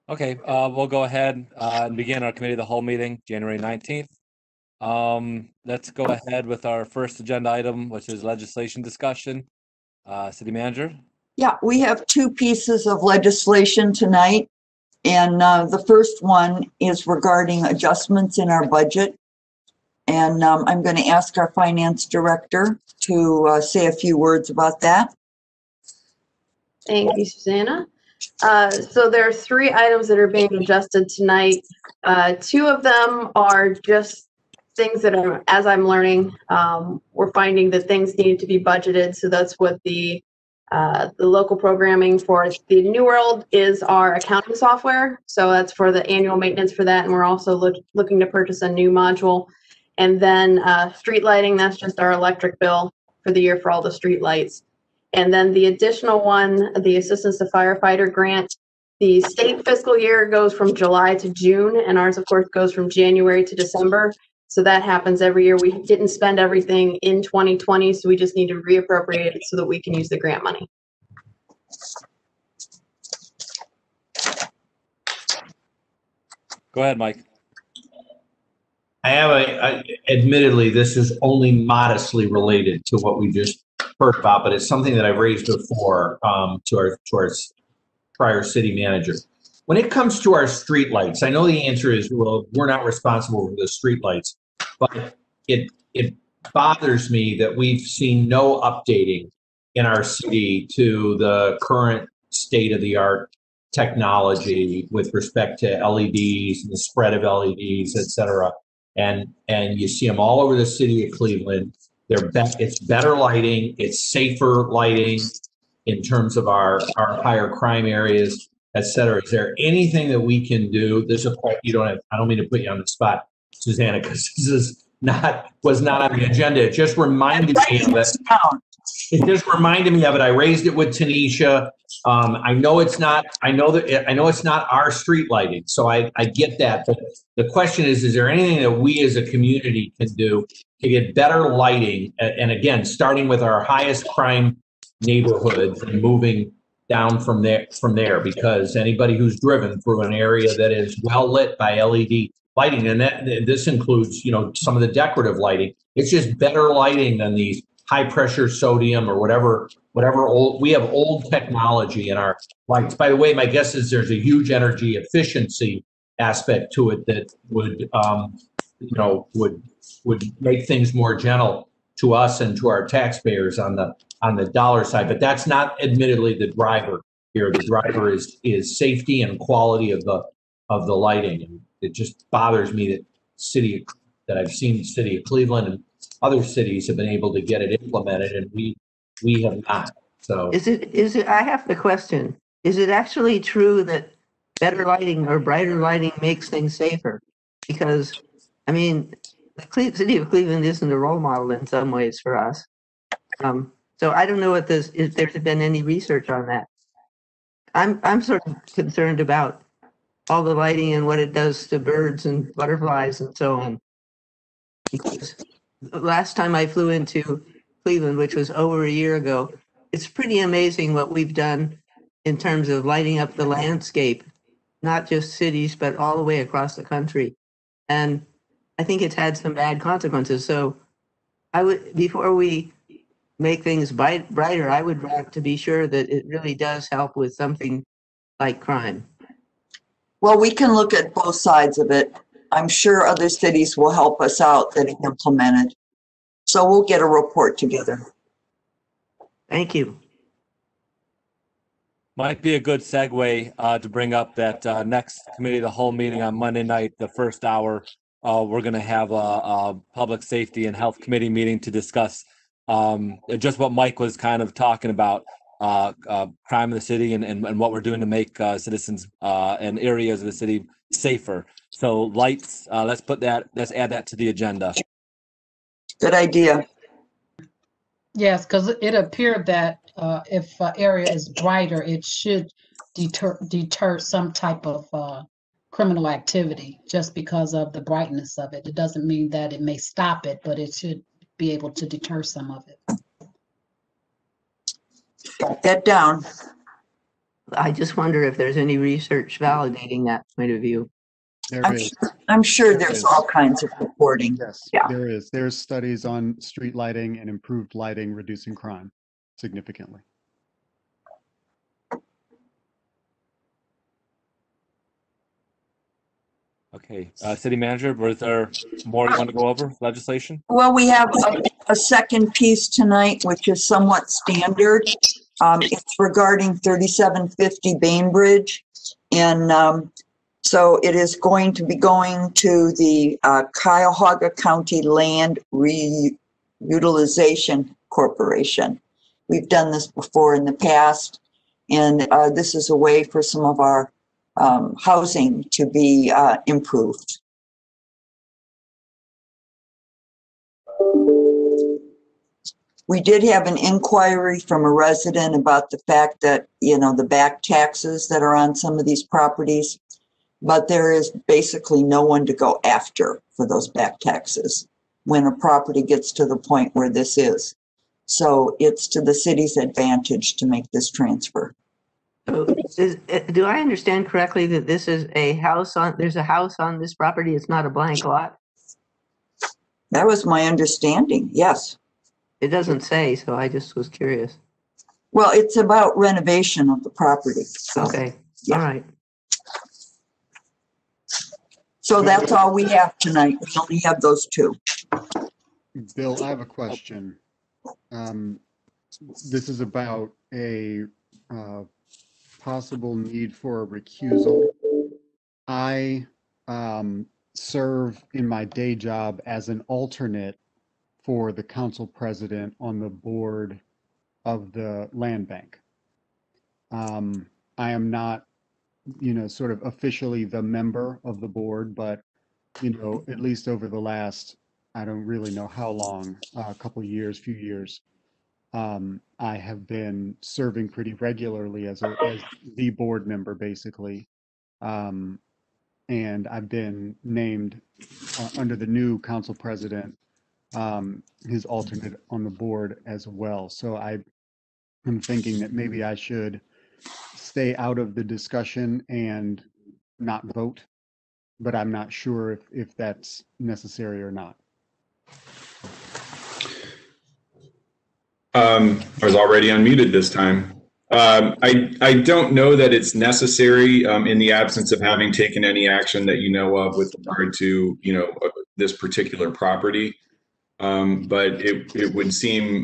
Okay, we'll go ahead and begin our committee of the whole meeting, January 19th. Let's go ahead with our first agenda item, which is legislation discussion. City Manager? Yeah, we have two pieces of legislation tonight. And the first one is regarding adjustments in our budget. And I'm going to ask our finance director to say a few words about that. Thank you, Susanna. So there are three items that are being adjusted tonight. Two of them are just things that are, as I'm learning, we're finding that things need to be budgeted. So that's what the local programming for the New World is our accounting software. So that's for the annual maintenance for that. And we're also looking to purchase a new module. And then street lighting, that's just our electric bill for the year for all the street lights. And then the additional one, the Assistance to Firefighter Grant, the state fiscal year goes from July to June, and ours, of course, goes from January to December. So that happens every year. We didn't spend everything in 2020, so we just need to reappropriate it so that we can use the grant money. Go ahead, Mike. I have admittedly, this is only modestly related to what we just heard about, but it's something that I've raised before to our prior city manager. When it comes to our streetlights, I know the answer is, well, we're not responsible for the streetlights, but it bothers me that we've seen no updating in our city to the current state-of-the-art technology with respect to LEDs and the spread of LEDs, et cetera. And you see them all over the city of Cleveland. It's better lighting, it's safer lighting in terms of our higher crime areas, et cetera. Is there anything that we can do? This is a point I don't mean to put you on the spot, Susanna, because this was not on the agenda. It just reminded me of it. It just reminded me of it. I raised it with Tanisha. I know it's not our street lighting, so I get that. But the question is there anything that we as a community can do to get better lighting? And again, starting with our highest crime neighborhoods and moving down from there, because anybody who's driven through an area that is well lit by LED lighting, and this includes, some of the decorative lighting, it's just better lighting than these high pressure sodium or whatever we have old technology in our lights. By the way, my guess is there's a huge energy efficiency aspect to it that would make things more gentle to us and to our taxpayers on the dollar side. But that's not admittedly the driver here. The driver is safety and quality of the lighting. And it just bothers me that I've seen the city of Cleveland and other cities have been able to get it implemented, and we have not. So is it? I have the question. Is it actually true that better lighting or brighter lighting makes things safer? Because the city of Cleveland isn't a role model in some ways for us. So I don't know if there's been any research on that. I'm sort of concerned about all the lighting and what it does to birds and butterflies and so on. Because the last time I flew into Cleveland, which was over a year ago, it's pretty amazing what we've done in terms of lighting up the landscape, not just cities, but all the way across the country. And I think it's had some bad consequences. So before we make things brighter, I would want to be sure that it really does help with something like crime. Well, we can look at both sides of it. I'm sure other cities will help us out that have implemented. So we'll get a report together. Thank you. Might be a good segue to bring up that next committee of the whole meeting on Monday night, the first hour, we're going to have a public safety and health committee meeting to discuss just what Mike was kind of talking about, crime in the city and what we're doing to make citizens and areas of the city safer. So lights, let's add that to the agenda. Good idea. Yes, because it appeared that if an area is brighter, it should deter some type of criminal activity just because of the brightness of it. It doesn't mean that it may stop it, but it should be able to deter some of it. Got that down. I just wonder if there's any research validating that point of view. There I'm is, sure, I'm sure There there's is. all kinds of reporting. yes, Yeah. there is. There's studies on street lighting and improved lighting reducing crime significantly. Okay, city manager, was there more you want to go over legislation? Well, we have a second piece tonight, which is somewhat standard. It's regarding 3750 Bainbridge. And so it is going to be going to the Cuyahoga County Land Reutilization Corporation. We've done this before in the past, and this is a way for some of our housing to be improved. We did have an inquiry from a resident about the fact that, you know, the back taxes that are on some of these properties, but there is basically no one to go after for those back taxes when a property gets to the point where this is. So it's to the city's advantage to make this transfer. So do I understand correctly that this is a house on, there's a house on this property? It's not a blank lot? That was my understanding, yes. It doesn't say, so I just was curious. Well, it's about renovation of the property. Okay, all right. So that's all we have tonight. We only have those two. Bill, I have a question. This is about a possible need for a recusal. I serve in my day job as an alternate for the council president on the board of the land bank. I am not, you know, sort of officially the member of the board, but, you know, at least over the last, I don't really know how long, a couple years, few years, I have been serving pretty regularly as the board member, basically. And I've been named under the new council president, his alternate on the board as well. So I'm thinking that maybe I should stay out of the discussion and not vote, but I'm not sure if that's necessary or not. I was already unmuted this time. I don't know that it's necessary in the absence of having taken any action that you know of with regard to, you know, this particular property. But it would seem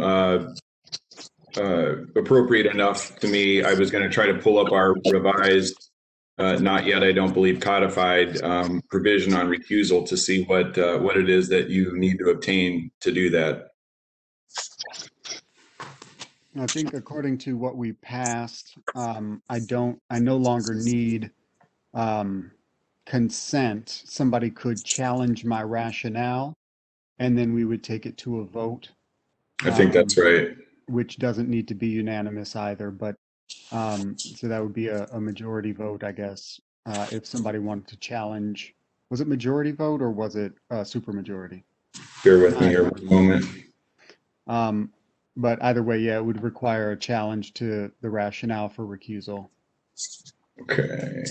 appropriate enough to me. I was going to try to pull up our revised, not yet, I don't believe, codified provision on recusal to see what it is that you need to obtain to do that. I think according to what we passed, I no longer need consent. Somebody could challenge my rationale, and then we would take it to a vote. I think that's right. Which doesn't need to be unanimous either, but so that would be a majority vote, I guess, if somebody wanted to challenge. Was it majority vote or was it supermajority? Bear with me here one moment. But either way, yeah, it would require a challenge to the rationale for recusal. Okay.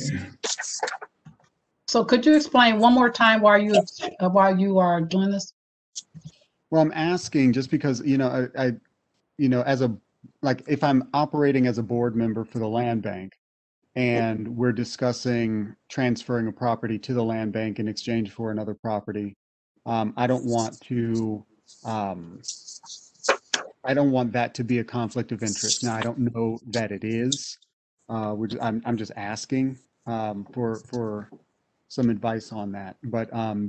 So could you explain one more time why you are doing this? Well, I'm asking just because, you know, I you know, if I'm operating as a board member for the land bank and we're discussing transferring a property to the land bank in exchange for another property, I don't want that to be a conflict of interest. Now, I don't know that it is. I'm just asking for some advice on that. But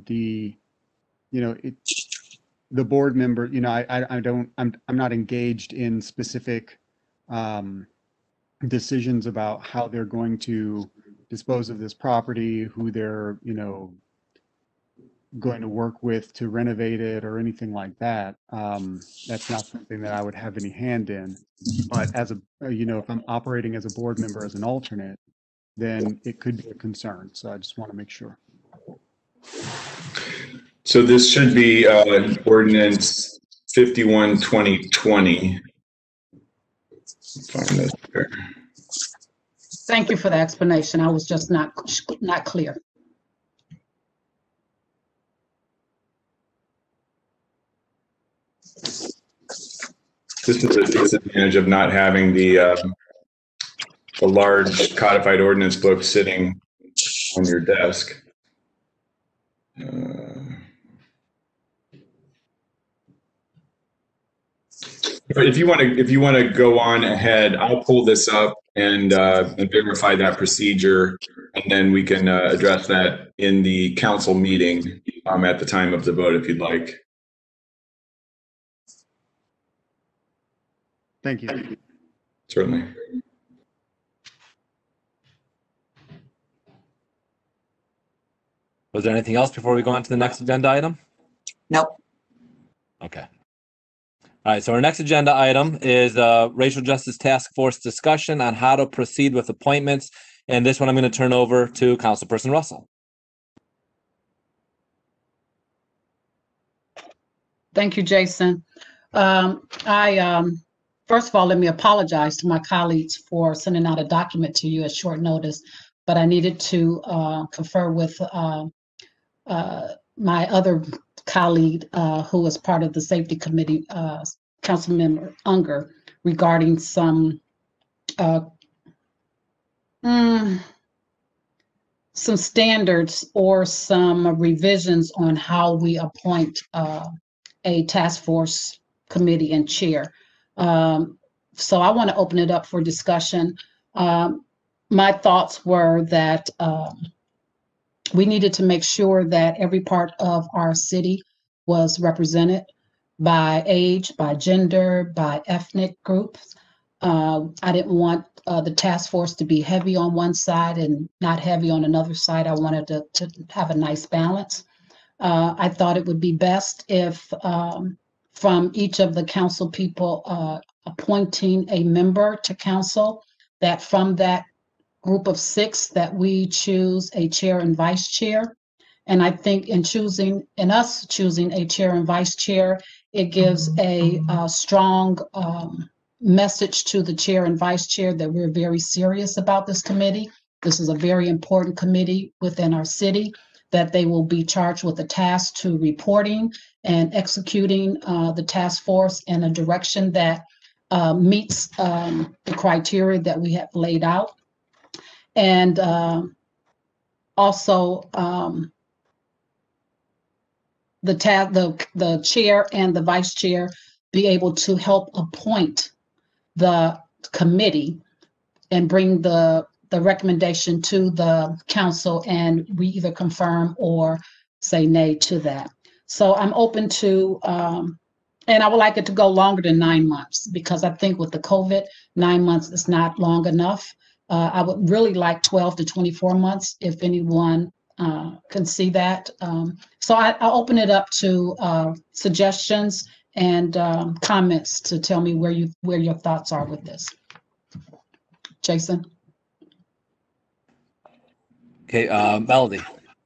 the board member, you know, I'm not engaged in specific decisions about how they're going to dispose of this property, who they're, you know, going to work with to renovate it or anything like that. That's not something that I would have any hand in. But as if I'm operating as a board member as an alternate, then it could be a concern. So I just want to make sure. So this should be ordinance 51/2020. Find this here. Thank you for the explanation. I was just not clear. This is the disadvantage of not having the large codified ordinance book sitting on your desk. But if you want to go on ahead, I'll pull this up and verify that procedure, and then we can address that in the council meeting at the time of the vote, if you'd like. Thank you. Certainly. Was there anything else before we go on to the next agenda item? Nope. Okay. All right, so our next agenda item is Racial Justice Task Force discussion on how to proceed with appointments. And this one I'm going to turn over to Councilperson Russell. Thank you, Jason. First of all, let me apologize to my colleagues for sending out a document to you at short notice, but I needed to confer with my other colleague who was part of the safety committee, Councilmember Unger, regarding some standards or some revisions on how we appoint a task force committee and chair. So I want to open it up for discussion. My thoughts were that we needed to make sure that every part of our city was represented by age, by gender, by ethnic groups. I didn't want the task force to be heavy on one side and not heavy on another side. I wanted to have a nice balance. I thought it would be best if from each of the council people appointing a member to council, that from that group of 6 that we choose a chair and vice chair. And I think in us choosing a chair and vice chair, it gives a strong message to the chair and vice chair that we're very serious about this committee. This is a very important committee within our city, that they will be charged with a task to reporting and executing the task force in a direction that meets the criteria that we have laid out. And also the chair and the vice chair be able to help appoint the committee and bring the recommendation to the council, and we either confirm or say nay to that. So I'm open to, and I would like it to go longer than 9 months, because I think with the COVID, 9 months is not long enough. I would really like 12 to 24 months if anyone can see that. So I'll open it up to suggestions and comments to tell me where your thoughts are with this. Jason? Okay, Melody.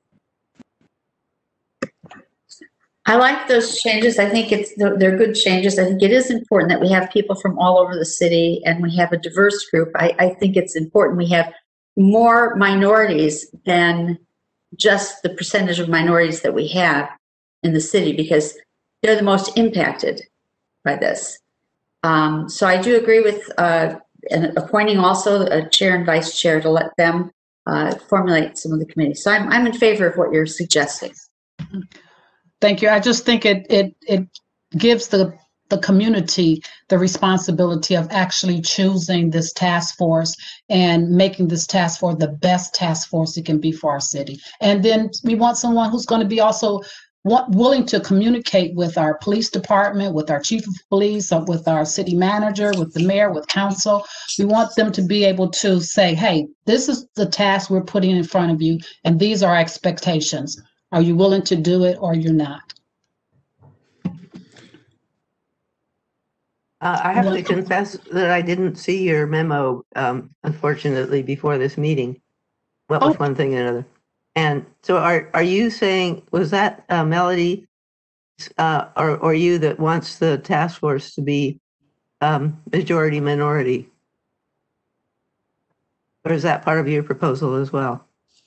I like those changes. I think they're good changes. I think it is important that we have people from all over the city and we have a diverse group. I think it's important we have more minorities than just the percentage of minorities that we have in the city, because they're the most impacted by this. So I do agree with appointing also a chair and vice chair to let them formulate some of the committees. So I'm in favor of what you're suggesting. Thank you. I just think it gives the community the responsibility of actually choosing this task force and making this task force the best task force it can be for our city. And then we want someone who's going to be also willing to communicate with our police department, with our chief of police, with our city manager, with the mayor, with council. We want them to be able to say, hey, this is the task we're putting in front of you, and these are our expectations. Are you willing to do it or you're not? I have to confess that I didn't see your memo, unfortunately, before this meeting. What was one thing and another? And so are you saying, was that Melody or you that wants the task force to be majority minority? Or is that part of your proposal as well?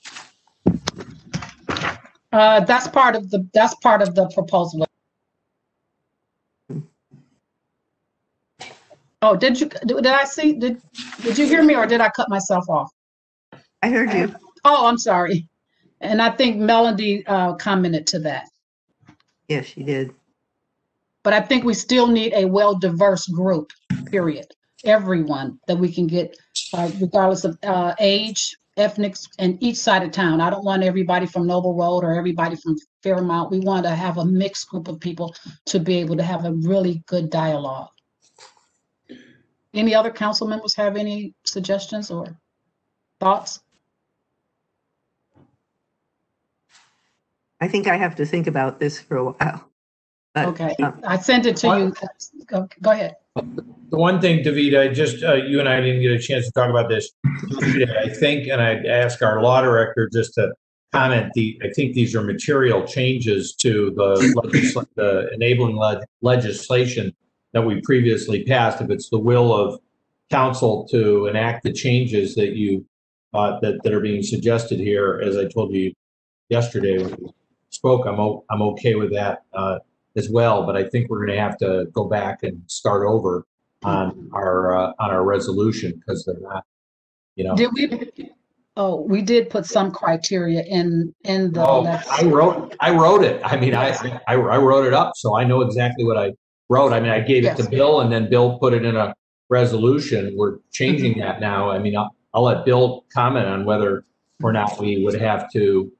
That's part of the proposal. Oh, did you hear me or did I cut myself off? I heard you. Oh, I'm sorry. And I think Melody commented to that. Yes, she did. But I think we still need a well-diverse group, period. Everyone that we can get, regardless of age, ethnics, and each side of town. I don't want everybody from Noble Road or everybody from Fairmount. We want to have a mixed group of people to be able to have a really good dialogue. Any other council members have any suggestions or thoughts? I think I have to think about this for a while. But, Okay, I sent it to you. Go ahead. The one thing, David, you and I didn't get a chance to talk about this. I think, and I'd ask our law director just to comment, I think these are material changes to the enabling legislation that we previously passed. If it's the will of council to enact the changes that that are being suggested here, as I told you yesterday when we spoke, I'm okay with that as well. But I think we're going to have to go back and start over on our resolution because they're not, Did we? Oh, we did put some criteria in the. Oh, I wrote it. I mean, I wrote it up, so I know exactly what I wrote. I mean, I gave it to Bill, and then Bill put it in a resolution. We're changing that now. I mean, I'll let Bill comment on whether or not we would have to.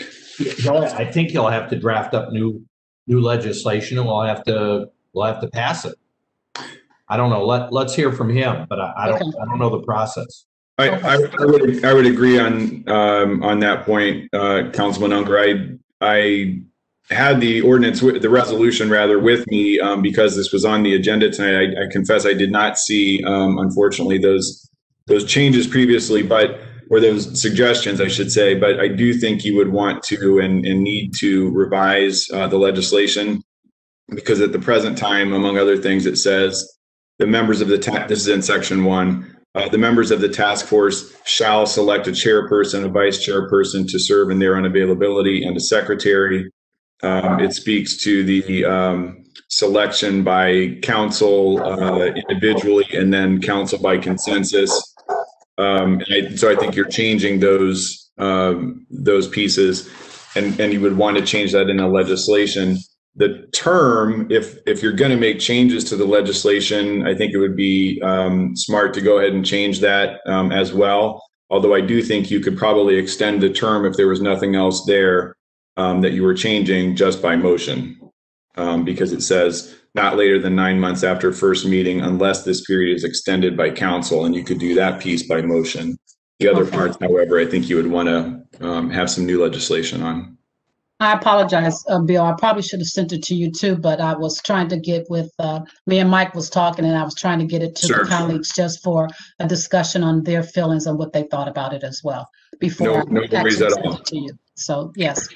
I think he'll have to draft up new legislation, and we'll have to pass it. I don't know. Let's hear from him, but I don't know the process. I would agree on that point, Councilman Unger. I had the ordinance, the resolution rather, with me because this was on the agenda tonight. I confess I did not see, unfortunately, those changes previously, or those suggestions, I should say. But I do think you would want to and need to revise the legislation because at the present time, among other things, it says the members of this is in section 1. The members of the task force shall select a chairperson, a vice chairperson to serve in their unavailability, and a secretary. It speaks to the selection by council individually and then council by consensus. So I think you're changing those pieces, and you would want to change that in the legislation. The term, if you're going to make changes to the legislation, I think it would be smart to go ahead and change that as well. Although I do think you could probably extend the term if there was nothing else there that you were changing just by motion, because it says not later than 9 months after first meeting unless this period is extended by council, and you could do that piece by motion. The other parts, however, I think you would want to have some new legislation on. I apologize, Bill. I probably should have sent it to you too, but I was trying to get with, me and Mike was talking and I was trying to get it to the colleagues just for a discussion on their feelings and what they thought about it as well before No worries at all. it to you. So yes.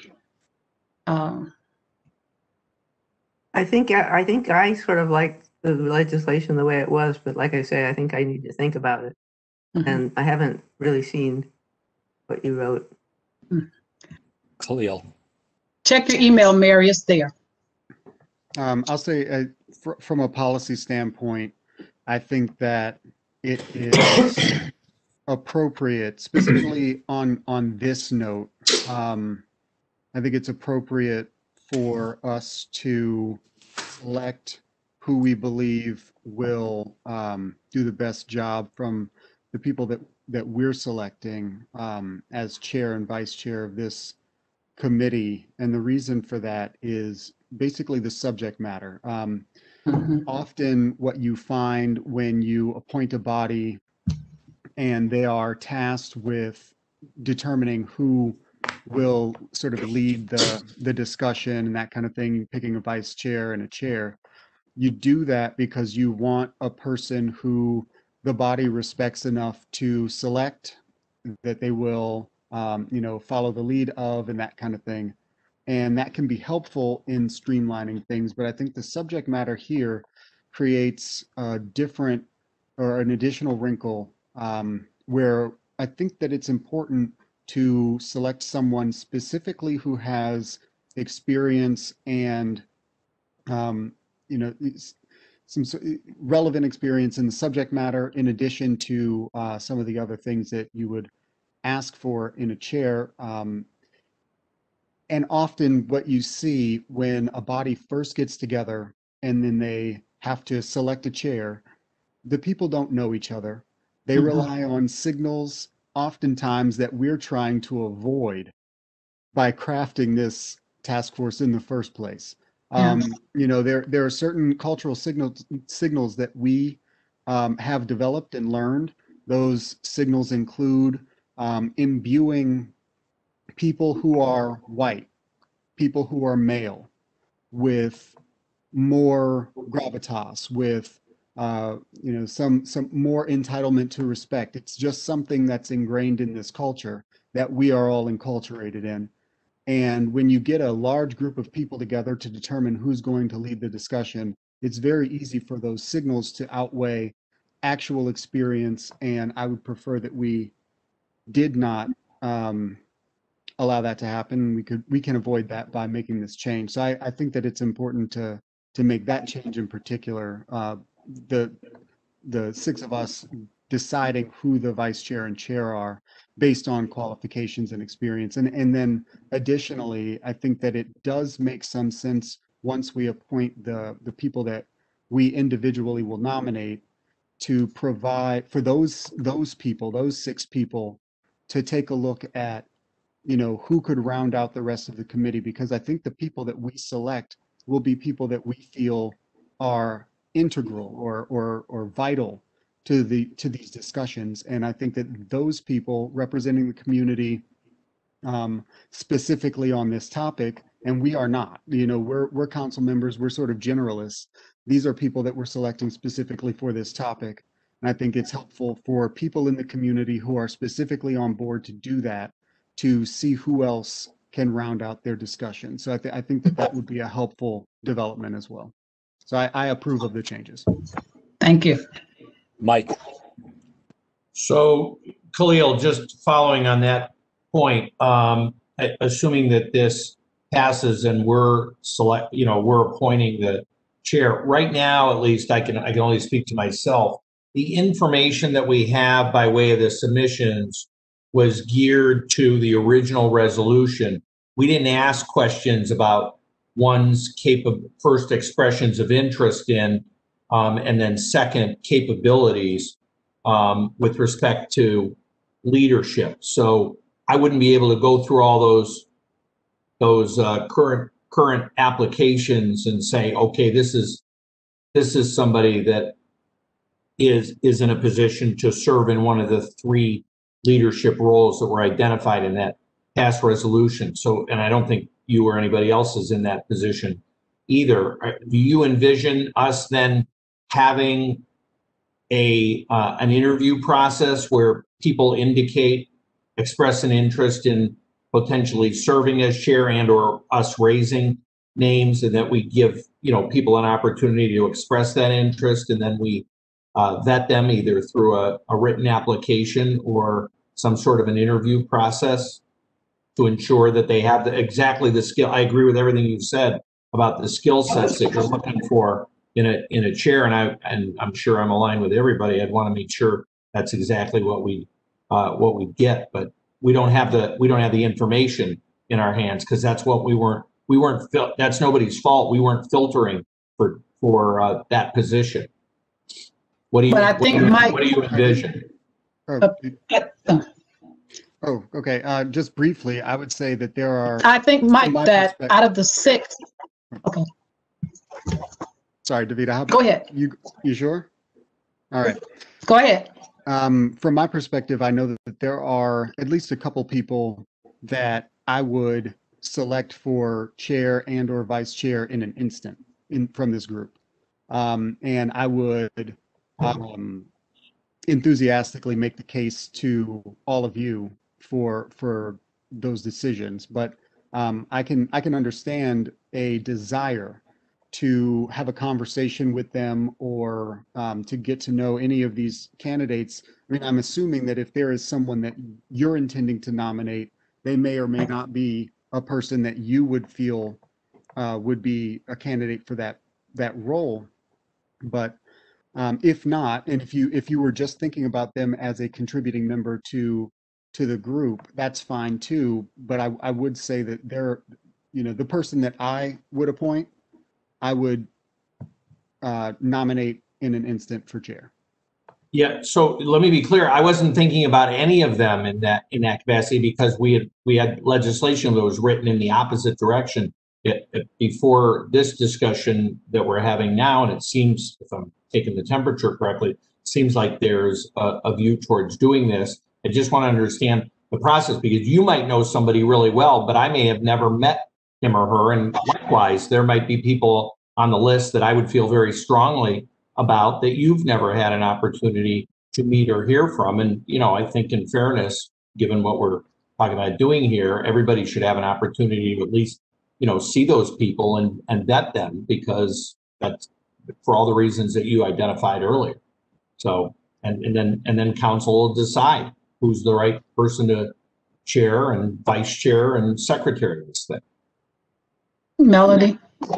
I think I sort of like the legislation the way it was, but like I say, I think I need to think about it. And I haven't really seen what you wrote. Khalil. Check your email, Mary, it's there. I'll say from a policy standpoint, I think that it is appropriate, specifically on this note. I think it's appropriate for us to select who we believe will do the best job from the people that we're selecting as chair and vice chair of this committee. And the reason for that is basically the subject matter. Often what you find when you appoint a body and they are tasked with determining who will sort of lead the discussion and that kind of thing, picking a vice chair and a chair, you do that because you want a person who the body respects enough to select, that they will follow the lead of, and that kind of thing. And that can be helpful in streamlining things. But I think the subject matter here creates a different or an additional wrinkle where I think that it's important to select someone specifically who has experience and, you know, some relevant experience in the subject matter, in addition to some of the other things that you would ask for in a chair. And often what you see when a body first gets together and then they have to select a chair, the people don't know each other. They rely on signals oftentimes that we're trying to avoid by crafting this task force in the first place. Yeah. You know, there are certain cultural signals that we have developed and learned. Those signals include imbuing people who are white, people who are male, with more gravitas, with you know, some more entitlement to respect. It's just something that's ingrained in this culture that we are all enculturated in. And when you get a large group of people together to determine who's going to lead the discussion, it's very easy for those signals to outweigh actual experience. And I would prefer that we did not allow that to happen. We can avoid that by making this change. So I think that it's important to make that change in particular. The six of us deciding who the vice chair and chair are based on qualifications and experience. And then additionally, I think that it does make some sense once we appoint the people that we individually will nominate, to provide for those people, those six people, to take a look at, you know, who could round out the rest of the committee, because I think the people that we select will be people that we feel are integral or vital to these discussions. And I think that those people representing the community specifically on this topic, and we are not, you know, we're council members, we're sort of generalists. These are people that we're selecting specifically for this topic. And I think it's helpful for people in the community who are specifically on board to do that, to see who else can round out their discussion. So I think that would be a helpful development as well. So I approve of the changes. Thank you. Mike. So Khalil, just following on that point, assuming that this passes and we're appointing the chair right now, at least I can only speak to myself. The information that we have by way of the submissions was geared to the original resolution. We didn't ask questions about one's first expressions of interest in, and then second, capabilities with respect to leadership. So I wouldn't be able to go through all those current applications and say, okay, this is somebody that is in a position to serve in one of the three leadership roles that were identified in that past resolution. So, and I don't think you or anybody else is in that position either. Do you envision us then having an interview process where people express an interest in potentially serving as chair, and or us raising names, and that we give people an opportunity to express that interest, and then we vet them either through a written application or some sort of an interview process to ensure that they have exactly the skill. I agree with everything you said about the skill sets that you're looking for in a chair, and I'm sure I'm aligned with everybody. I'd want to make sure that's exactly what we get, but we don't have the information in our hands, because that's what we weren't that's nobody's fault. We weren't filtering for that position. What do you envision? Oh, okay. Just briefly, I would say that there are. I think, Mike, that out of the six. Okay. Sorry, Davida. Go ahead. You sure? All right. Go ahead. From my perspective, I know that there are at least a couple people that I would select for chair and or vice chair in an instant from this group. And I would enthusiastically make the case to all of you for those decisions. But I can understand a desire to have a conversation with them or to get to know any of these candidates, I mean, I'm assuming that if there is someone that you're intending to nominate, they may or may not be a person that you would feel would be a candidate for that role. But if not, and if you were just thinking about them as a contributing member to the group, that's fine too. But I would say that they're, the person that I would appoint, I would nominate in an instant for chair. Yeah, so let me be clear. I wasn't thinking about any of them in that capacity, because we had legislation that was written in the opposite direction before this discussion that we're having now. And it seems, if I'm taking the temperature correctly, it seems like there's a view towards doing this. I just want to understand the process, because you might know somebody really well, but I may have never met him or her. And likewise, there might be people on the list that I would feel very strongly about that you've never had an opportunity to meet or hear from. And, I think in fairness, given what we're talking about doing here, everybody should have an opportunity to at least, see those people and vet them, because that's for all the reasons that you identified earlier. So, and then council will decide who's the right person to chair and vice chair and secretary of this thing. Melody?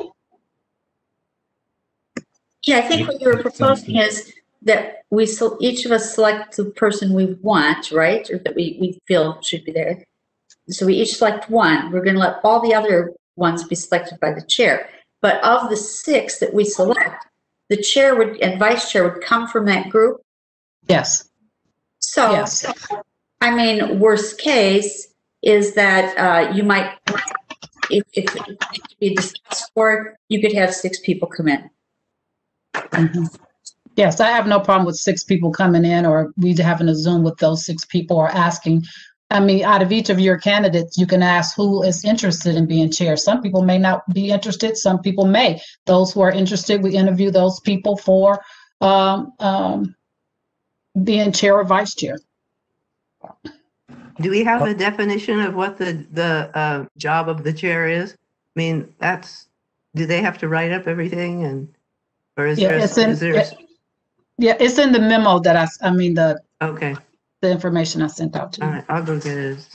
Yeah, I think what you were proposing is that each of us select the person we want, right? Or that we feel should be there. So we each select one. We're going to let all the other ones be selected by the chair. But of the 6 that we select, the chair and vice chair would come from that group. Yes. So, Yes. I mean, worst case is that you might, if it needs to be discussed for, you could have 6 people come in. Mhm. Yes, I have no problem with 6 people coming in, or we having a Zoom with those 6 people, or asking. I mean, out of each of your candidates, you can ask who is interested in being chair. Some people may not be interested. Some people may. Those who are interested, we interview those people for being chair or vice chair. Do we have a definition of what the job of the chair is? I mean, do they have to write up everything, or is there? It's in the memo that okay. The information I sent out to you. All right, I'll go get it.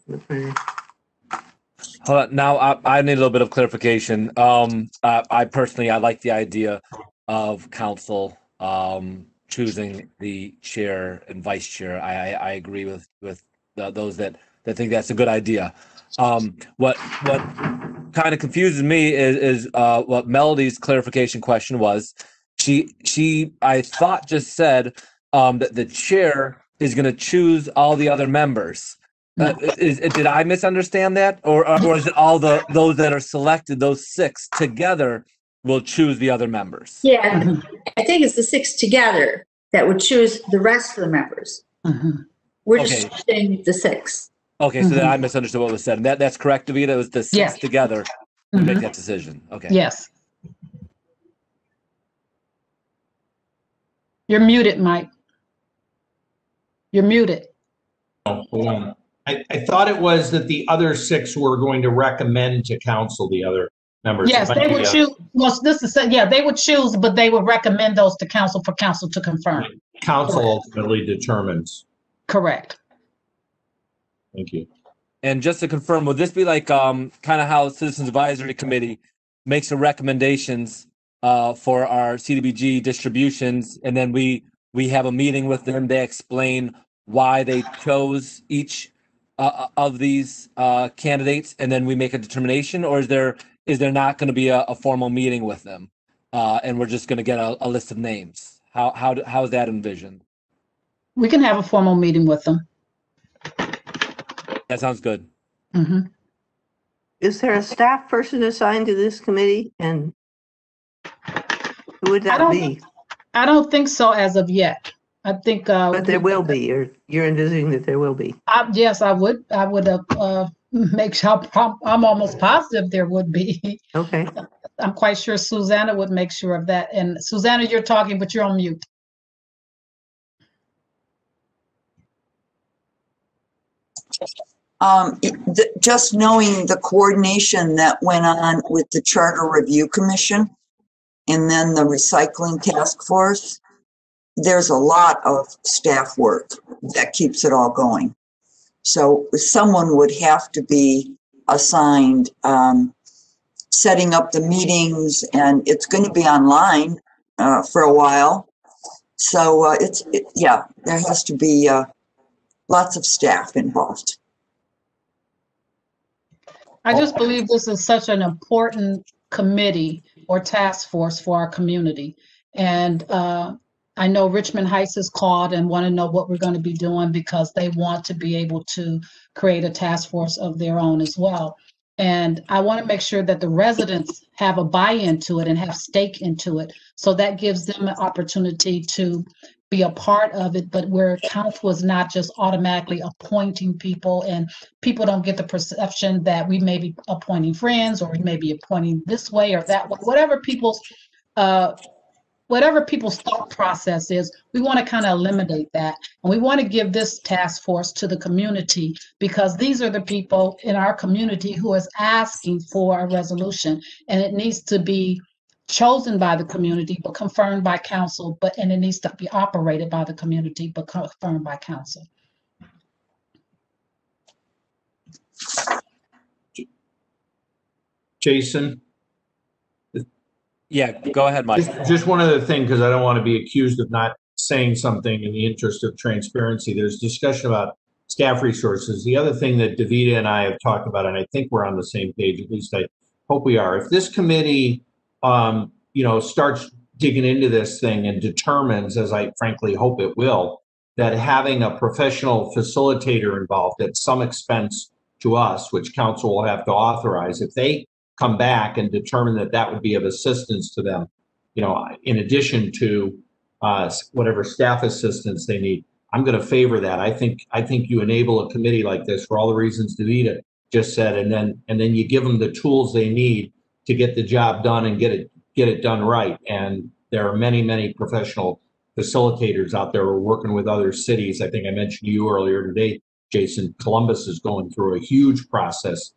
Hold on. Now I need a little bit of clarification. I personally, I like the idea of council choosing the chair and vice chair. I agree with those that think that's a good idea. What kind of confuses me is what Melody's clarification question was. She I thought just said that the chair is going to choose all the other members. Did I misunderstand that, or is it all those that are selected, those 6 together, will choose the other members? Yeah, I think it's the 6 together that would choose the rest of the members. Mm-hmm. We're just choosing the 6. Okay, so then I misunderstood what was said. And that's correct, Davida? It was the 6 together to make that decision. Okay. Yes. You're muted, Mike. You're muted. Oh, hold on. I thought it was that the other 6 were going to recommend to council the other members. Yes, they would choose. Well, they would choose, but they would recommend those to council for council to confirm. Council ultimately determines. Correct. Thank you. And just to confirm, would this be like kind of how Citizens Advisory Committee makes the recommendations for our CDBG distributions, and then we have a meeting with them, they explain why they chose each of these candidates, and then we make a determination? Or is there not going to be a formal meeting with them, and we're just going to get a list of names? How is that envisioned? We can have a formal meeting with them. That sounds good. Mm-hmm. Is there a staff person assigned to this committee, and who would that be? I don't think so as of yet. I think. But there will be, or you're envisioning that there will be. Yes, I would. I would make sure. I'm almost positive there would be. Okay. I'm quite sure Susanna would make sure of that. And Susanna, you're talking, but you're on mute. Just knowing the coordination that went on with the Charter Review Commission, and then the recycling task force, there's a lot of staff work that keeps it all going. So someone would have to be assigned setting up the meetings, and it's going to be online for a while. So yeah, there has to be lots of staff involved. I just believe this is such an important committee or task force for our community. And I know Richmond Heights has called and want to know what we're going to be doing because they want to be able to create a task force of their own as well. And I want to make sure that the residents have a buy-in to it and have stake into it. So that gives them an opportunity to be a part of it, but where council is not just automatically appointing people, and people don't get the perception that we may be appointing friends or we may be appointing this way or that way. Whatever people's thought process is, we want to kind of eliminate that. And we want to give this task force to the community because these are the people in our community who is asking for a resolution, and it needs to be chosen by the community, but confirmed by council, and it needs to be operated by the community, but confirmed by council. Jason? Yeah, go ahead, Mike. Just one other thing, because I don't want to be accused of not saying something in the interest of transparency. There's discussion about staff resources. The other thing that Davida and I have talked about, and I think we're on the same page, at least I hope we are. If this committee starts digging into this thing and determines, as I frankly hope it will, that having a professional facilitator involved at some expense to us, which council will have to authorize, if they come back and determine that that would be of assistance to them, in addition to whatever staff assistance they need, I'm going to favor that. I think you enable a committee like this for all the reasons Davida just said, and then you give them the tools they need to get the job done and get it done right. And there are many, many professional facilitators out there who are working with other cities. I think I mentioned to you earlier today, Jason, Columbus is going through a huge process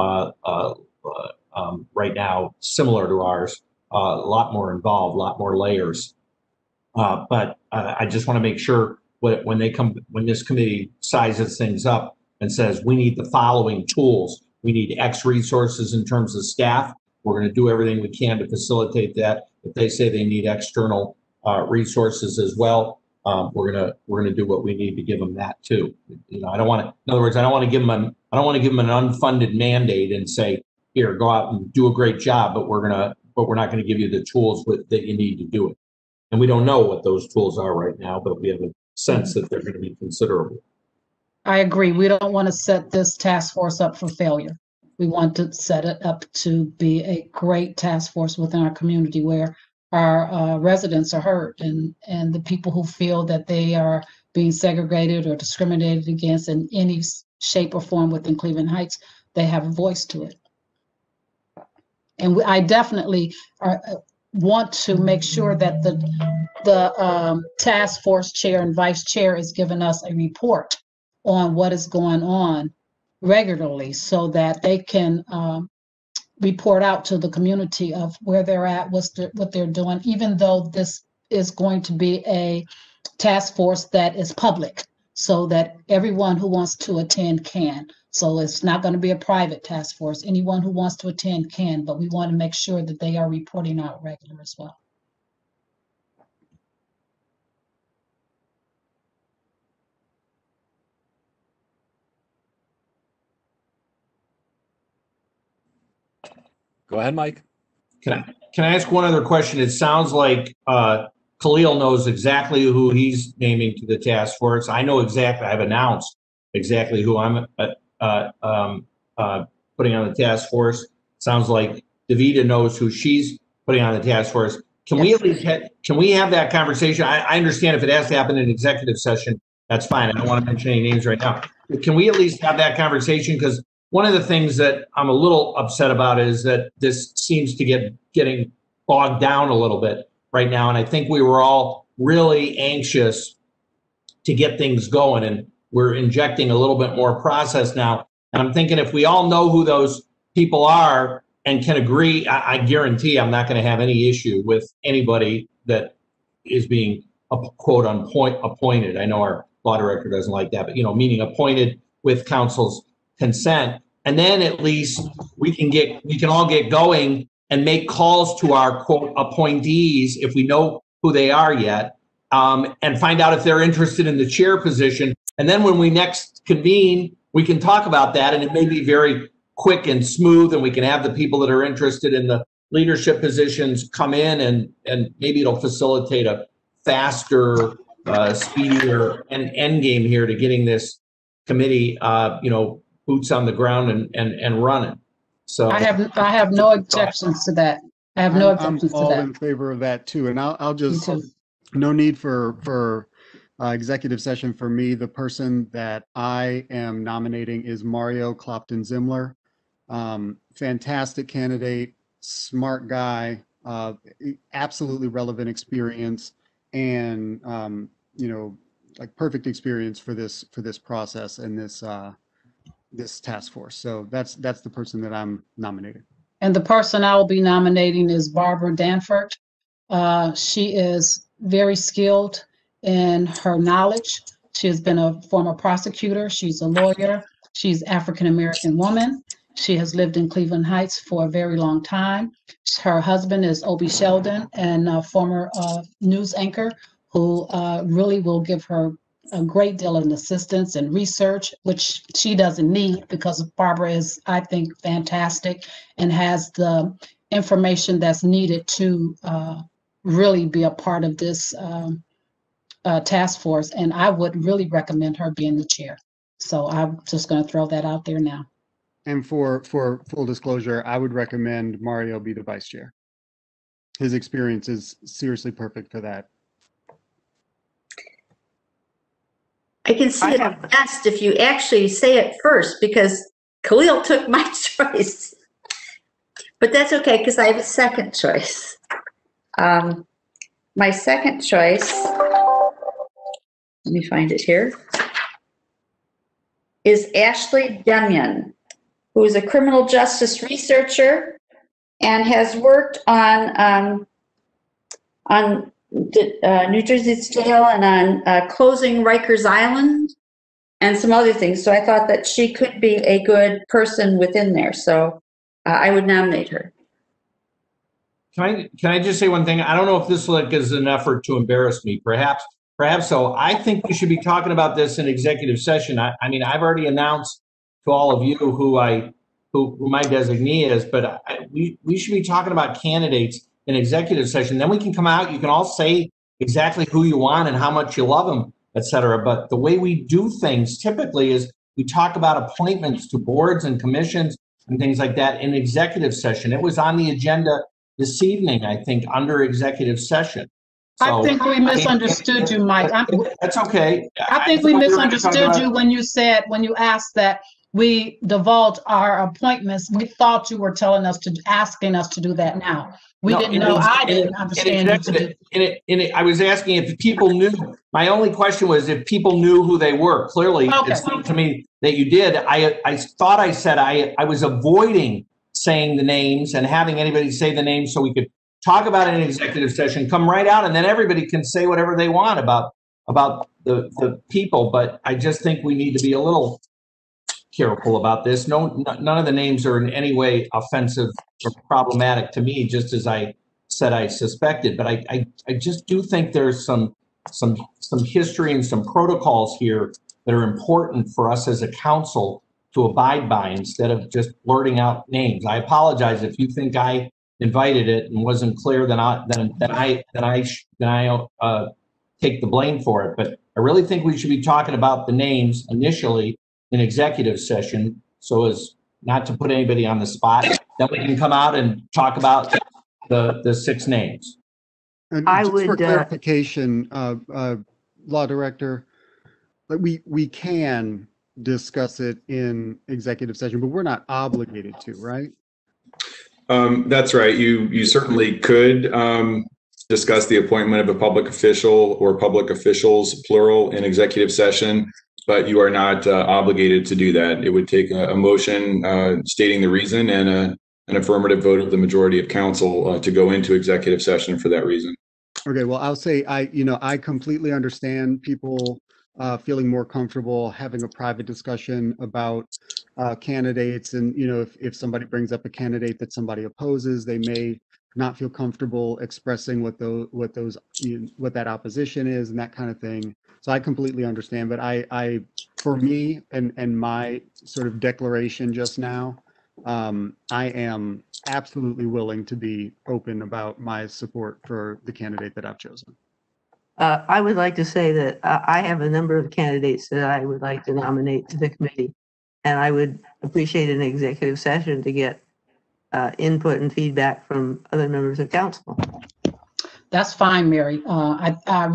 right now, similar to ours, a lot more involved, a lot more layers. But I just want to make sure when this committee sizes things up and says, we need the following tools, we need X resources in terms of staff, we're going to do everything we can to facilitate that. If they say they need external resources as well, we're going to do what we need to give them that too. I don't want to. In other words, I don't want to give them an unfunded mandate and say, here, go out and do a great job, but we're not going to give you the tools that you need to do it. And we don't know what those tools are right now, but we have a sense that they're going to be considerable. I agree. We don't want to set this task force up for failure. We want to set it up to be a great task force within our community where our residents are heard, and the people who feel that they are being segregated or discriminated against in any shape or form within Cleveland Heights, they have a voice to it. And I definitely want to make sure that the task force chair and vice chair is giving us a report on what is going on regularly so that they can report out to the community of where they're at, what they're doing, even though this is going to be a task force that is public so that everyone who wants to attend can. So it's not going to be a private task force. Anyone who wants to attend can, but we want to make sure that they are reporting out regular as well. Go ahead, Mike. Can I ask one other question? It sounds like Khalil knows exactly who he's naming to the task force. I know exactly. I've announced exactly who I'm putting on the task force. Sounds like Davida knows who she's putting on the task force. Can we at least have that conversation? I understand if it has to happen in executive session, that's fine. I don't want to mention any names right now. But can we at least have that conversation? Because one of the things that I'm a little upset about is that this seems to getting bogged down a little bit right now. And I think we were all really anxious to get things going, and we're injecting a little bit more process now. And I'm thinking if we all know who those people are, and can agree, I guarantee I'm not going to have any issue with anybody that is being quote unquote appointed. I know our law director doesn't like that, but meaning appointed with council's consent. And then at least we can all get going and make calls to our quote appointees if we know who they are yet, and find out if they're interested in the chair position. And then when we next convene, we can talk about that, and it may be very quick and smooth, and we can have the people that are interested in the leadership positions come in, and maybe it'll facilitate a faster, speedier end game here to getting this committee, boots on the ground and running. So I have no objections to that. I have no objections to I'm all that. in favor of that too. And I'll Me just, too. no need for executive session for me. The person that I am nominating is Mario Clopton Zimler. Fantastic candidate, smart guy, absolutely relevant experience, and like perfect experience for this process and this task force. So that's the person that I'm nominating. And the person I will be nominating is Barbara Danforth. She is very skilled in her knowledge. She has been a former prosecutor. She's a lawyer. She's African-American woman. She has lived in Cleveland Heights for a very long time. Her husband is Obie Sheldon, and a former news anchor who really will give her a great deal of assistance and research, which she doesn't need because Barbara is, I think, fantastic and has the information that's needed to really be a part of this task force. And I would really recommend her being the chair. So I'm just going to throw that out there now. And for full disclosure, I would recommend Mario be the vice chair. His experience is seriously perfect for that. I can see it best if you actually say it first, because Khalil took my choice. But that's okay, because I have a second choice. My second choice, let me find it here, is Ashley Demian, who is a criminal justice researcher and has worked on New Jersey's jail and on closing Rikers Island and some other things. So I thought that she could be a good person within there. So I would nominate her. Can I just say one thing? I don't know if this is an effort to embarrass me. Perhaps so. I think we should be talking about this in executive session. I mean, I've already announced to all of you who my designee is, but we should be talking about candidates in executive session. Then we can come out. You can all say exactly who you want and how much you love them, et cetera. But the way we do things typically is we talk about appointments to boards and commissions and things like that in executive session. It was on the agenda this evening, I think, under executive session. So, I think we misunderstood you, Mike. That's okay. I think we misunderstood you when you asked that we divulge our appointments. We thought you were asking us to do that now. We didn't know. I didn't understand you to do. I was asking if people knew. My only question was if people knew who they were. Clearly, Okay. It seemed to me that you did. I thought I said I was avoiding saying the names and having anybody say the names so we could talk about it in executive session, come right out, and then everybody can say whatever they want about the people. But I just think we need to be a little careful about this. None of the names are in any way offensive or problematic to me, just as I said I suspected. But I just do think there's some history and some protocols here that are important for us as a council to abide by instead of just blurting out names. I apologize if you think I invited it and wasn't clear, then I take the blame for it. But I really think we should be talking about the names initially in executive session, so as not to put anybody on the spot. Then we can come out and talk about the 6 names. And I just for would, clarification, Law Director, we can discuss it in executive session, but we're not obligated to, right? That's right. You certainly could discuss the appointment of a public official or public officials, plural, in executive session, but you are not obligated to do that. It would take a motion stating the reason and an affirmative vote of the majority of council to go into executive session for that reason. Okay, well, I'll say I completely understand people feeling more comfortable having a private discussion about candidates, and if somebody brings up a candidate that somebody opposes, they may not feel comfortable expressing what that opposition is and that kind of thing. So I completely understand, but I for me and my sort of declaration just now, I am absolutely willing to be open about my support for the candidate that I've chosen. I would like to say that I have a number of candidates that I would like to nominate to the committee. And I would appreciate an executive session to get input and feedback from other members of council. That's fine, Mary. I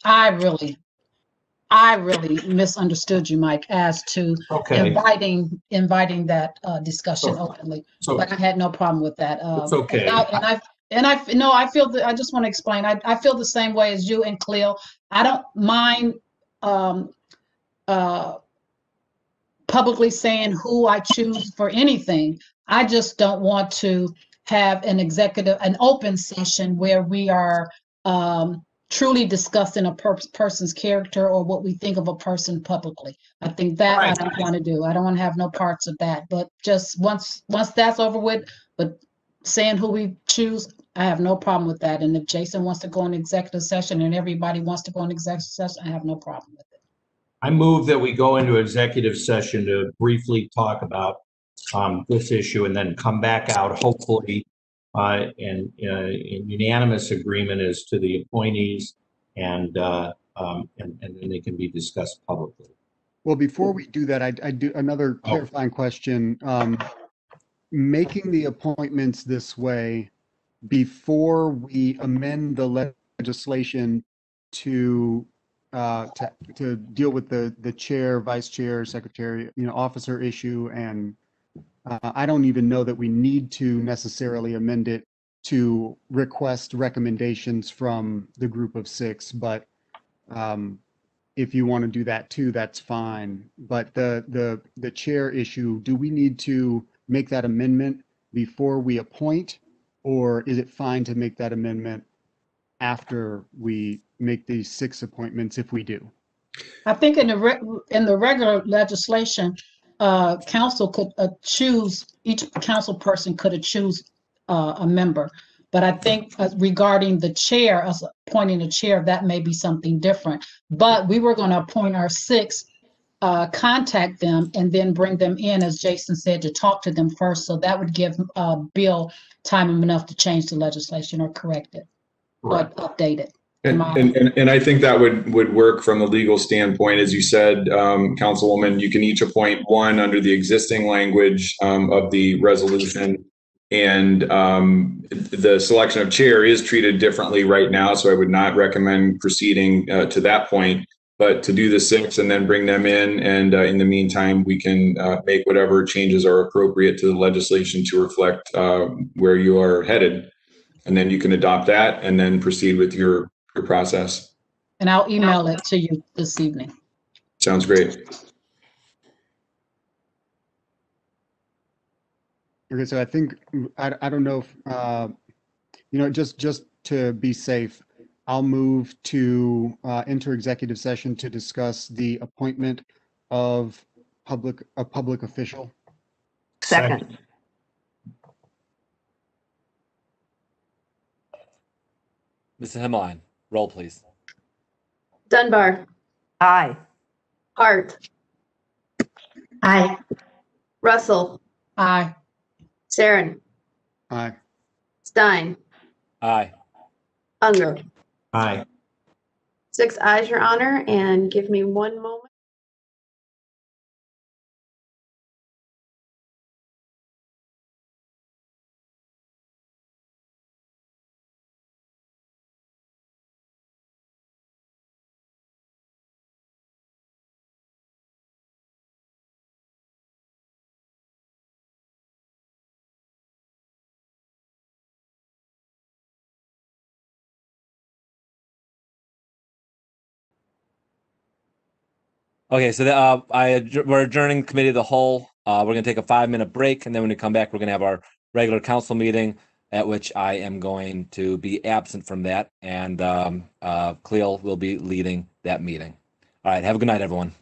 really misunderstood you, Mike, as to Okay. inviting that discussion openly. So But I had no problem with that. it's okay. I feel that I just want to explain. I feel the same way as you and Cleo. I don't mind publicly saying who I choose for anything. I just don't want to have an open session where we are truly discussing a person's character or what we think of a person publicly. I think that Right. I don't want to do. I don't want to have no parts of that. But just once that's over with, but saying who we choose, I have no problem with that. And if Jason wants to go in executive session and everybody wants to go in executive session, I have no problem with it. I move that we go into executive session to briefly talk about this issue and then come back out, hopefully, in unanimous agreement as to the appointees, and then they can be discussed publicly. Well, before we do that, I do another clarifying question. Making the appointments this way before we amend the legislation to deal with the chair, vice chair, secretary, officer issue, and I don't even know that we need to necessarily amend it to request recommendations from the group of 6, but if you want to do that too, that's fine. But the chair issue, do we need to make that amendment before we appoint, or is it fine to make that amendment after we make these 6 appointments if we do? I think in the regular legislation, council could choose, each council person could choose a member. But I think regarding the chair, us appointing a chair, that may be something different. But we were going to appoint our 6, contact them, and then bring them in, as Jason said, to talk to them first. So that would give Bill time enough to change the legislation or correct it, or update it. And I think that would work from a legal standpoint. As you said, Councilwoman, you can each appoint 1 under the existing language of the resolution. And the selection of chair is treated differently right now, so I would not recommend proceeding to that point. But to do the 6 and then bring them in, and in the meantime, we can make whatever changes are appropriate to the legislation to reflect where you are headed. And then you can adopt that and then proceed with your process. And I'll email it to you this evening. Sounds great. Okay, so I think, I don't know if, just to be safe, I'll move to enter executive session to discuss the appointment of a public official. Second. Mrs. Hemmeline, roll please. Dunbar, Aye. Hart, Aye. Russell, Aye. Sarin, Aye. Stein, Aye. Unger. Aye. 6 ayes, Your Honor, and give me one moment. Okay, so we're adjourning committee of the whole. We're going to take a 5-minute break, and then when we come back, we're going to have our regular council meeting, at which I am going to be absent from that, and Cleo will be leading that meeting. All right, have a good night, everyone.